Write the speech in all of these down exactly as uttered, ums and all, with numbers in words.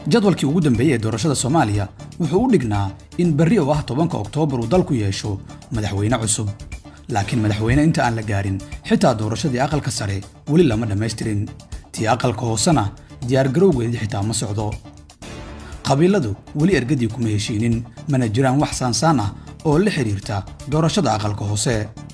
jadwalkii ugu dambeeyay ee doorashada Soomaaliya wuxuu u dhignaa in berri oo ah tobanka Oktoobar uu dalku yeesho madaxweyne cusub laakiin madaxweyne inta aan la gaarin xitaa doorashadii aqalka sare wali lama dhameystirin tii aqalka hoosena diyaar garowgeedii xitaa ma socdo qabiiladu wali ergadii kuma heshiinin mana jiraan wax saansaan ah oo la xiriirta doorashada aqalka hoose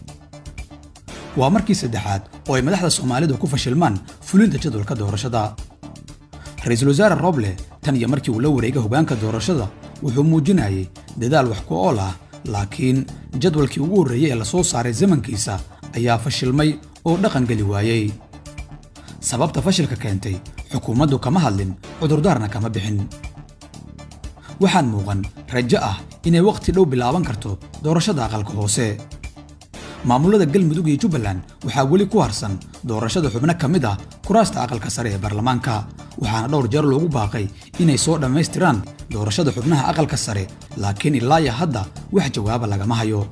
waa markii saddexaad oo ay madaxda Soomaalidu ku fashilmaan fulinta jadwalka doorashada ra'iisul wasaare Roble tan iyo markii uu la wareegay hoggaanka doorashada wuxuu muujinayay dadaal wax ku ool ah laakiin jadwalkii ugu horreeyay ee la soo saaray zamankiisa ayaa fashilmay oo dhaqan gali waayay sababta fashilka keentay xukuumaddu kama hadlin cudurdaarna kama bixin waxaan muuqan rajo ah inay waqti dhow bilaaban karto doorashada aqalka hoose maamulada galmudug iyo Jubbaland waxaa wali ku harsan doorashada xubno kamid ah kuraasta aqalka sare ee baarlamaanka waxaana dhowr jeer loogu baaqay inay soo dhameystiraan doorashada xubnaha aqalka sare laakiin ilaa iyo hadda wax jawaab laga ma hayo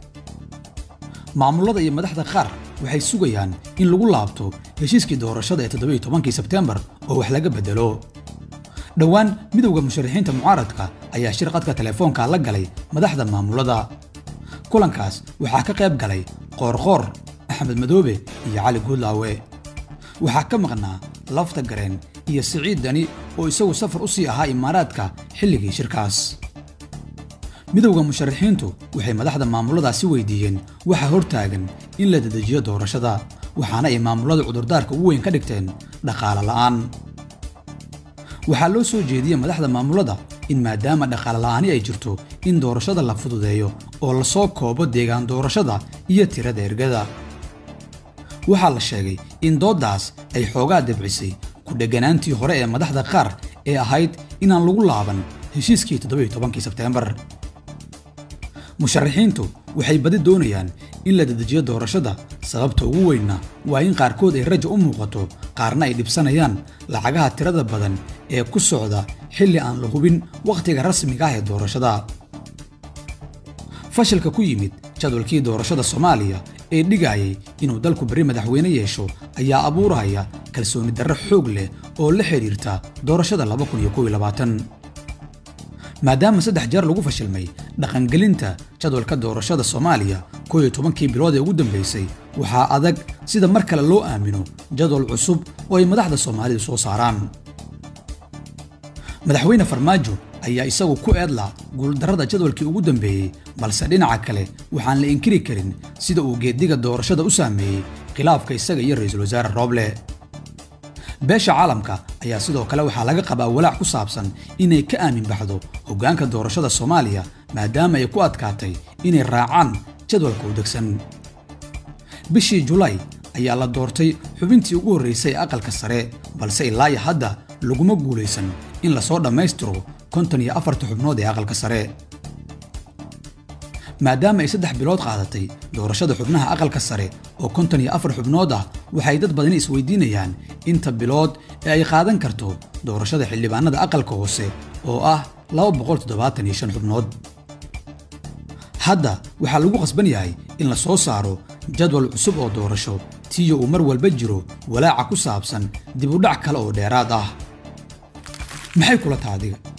maamulada iyo madaxda qaar waxay sugayaan in lagu laabto heshiiskii doorashada ee toddoba iyo tobankii Sebtembar oo wax laga bedelo dhawaan midowga musharaxiinta mucaaradka ayaa shir qadka telefoonka la galay madaxda maamulada kulankaas waxaa ka qayb galay Qoorqoor Axmed Madoobe iyo Cali Guudlaawe waxaa ka maqnaa Lafta Gareen iyo Siciid Dani oo isagu safar u sii ahaa Imaaraadka xilligii shirkaas midowga musharaxiintu waxay madaxda maamuladaasi weydiiyeen waxa hortaagan in la dedejiyo doorashada waxaana ay maamulada cudurdaarka ugu weyn ka dhigteen dhaqaale la'aan waxaa loo soo jeediyay madaxda maamulada in maadaama dhaqaale la'aani ay jirto in doorashada la fududeeyo oo la soo koobo deegaan doorashada iyo tirada ergada waxaa la sheegay in doodaas ay xoogaa dabcisay ku dheganaantii hore ee madaxda qaar ee ahayd inaan lagu laaban heshiiskii toddoba iyo tobankii Sebtembar musharaxiintu waxay badi doonayaan in la dedejiyo doorashada sababta ugu weynna waa in qaarkood ay rajo u muuqato qaarna ay dhibsanayaan lacagaha tirada badan ee ku socda xilli aan la hubin waqtiga rasmiga ah ee doorashada fashilka ku yimid jadwalkii doorashada Soomaaliya ee dhigayay inuu dalku bari madaxweyne yeesho ayaa abuuraya kalsooni darro xoog leh oo la xiriirta doorashada laba kun iyo kow iyo labaatan maadaama saddex jeer lagu fashilmay dhaqangelinta jadwalka doorashada Soomaaliya kow iyo tobankii bilood ee ugu dambeysay waxaa adag sida mar kale loo aamino jadwal cusub oo ay madaxda Soomaalidu soo saaraan madaxweyne Farmaajo ayaa isagu ku eedla guuldarrada jadwalkii ugu dambeeyay balse dhinaca kale waxaan la inkiri karin sida uu geediga doorashada u saameeyay khilaafka isaga iyo ra'iisul wasaare Roble beesha caalamka ayaa sidoo kale waxaa laga qabaa walaac ku saabsan inay ka aamin baxdo hoggaanka doorashada Soomaaliya maadaama ay ku adkaatay inay raacaan jadwalka u degsan bishii July ayaa la doortay xubintii ugu horreysay aqalka sare balse ilaa iyo hadda laguma guuleysan in la soo dhameystiro konton iyo afar xubnood ee aqalka sare maadaama ay saddex bilood qaadatay doorashada xubnaha aqalka sare oo konton iyo afar xubnood ah waxay dad badan isweydiinayaan inta bilood ee ay qaadan karto doorashada xildhibaanada aqalka hoose oo ah laba boqol toddobaatan iyo shan xubnood hadda waxaa lagu qasban yahay in la soo saaro jadwal cusub oo doorasho tiyo uu mar walba jiro walaaca ku saabsan dib u dhac kale oo dheeraad ah maxay kula tahay adiga